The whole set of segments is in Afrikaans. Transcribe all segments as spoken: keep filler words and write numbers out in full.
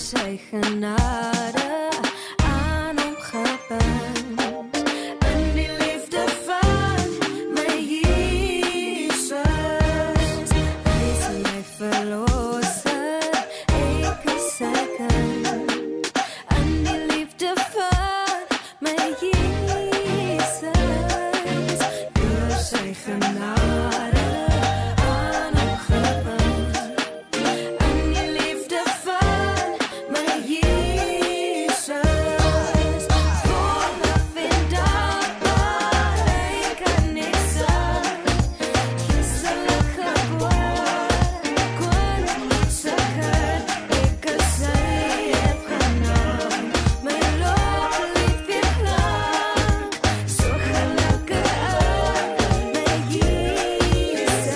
sy genade aan hom gebind. In die liefde van my Jesus, hy is my verlosser, ek is sy kind. In die liefde van my Jesus, deur sy genade aan hom gebind. In die liefde van my Jesus, volop en dankbaar, hy kan niks zijn. Geestelijk geboren, kon niet zakken, ik is sy erfgenaam. My lof lief weer klank, so gelukkig aan my Jesus.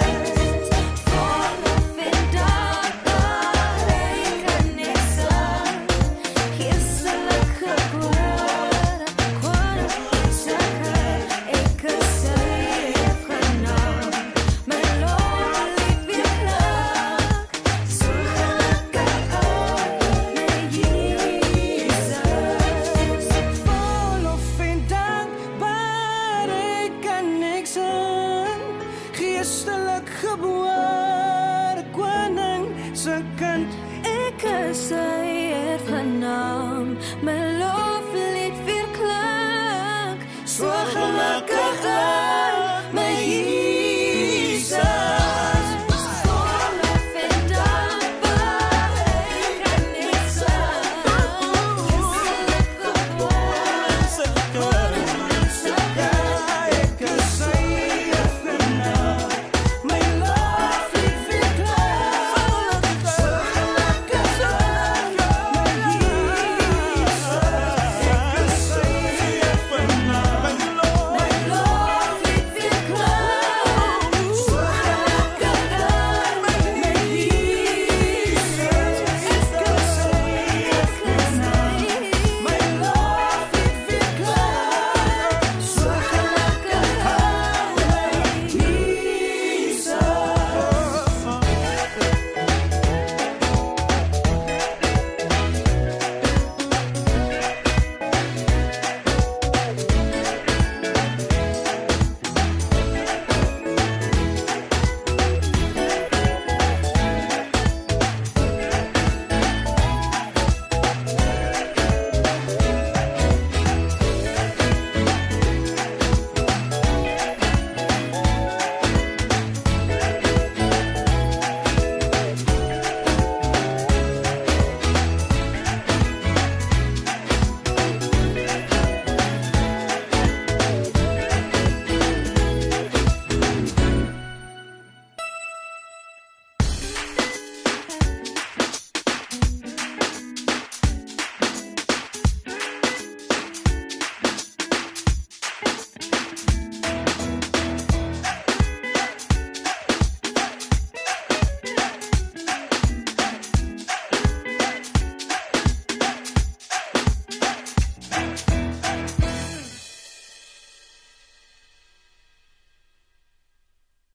Volop en dankbaar, hy kan niks zijn. Geestelijk geboren, kon niet zakken, ik is sy erfgenaam. My lof lief weer klank, so gelukkig aan my Jesus. Volop en dankbaar, ek kan niks aan. Geestelik geboren.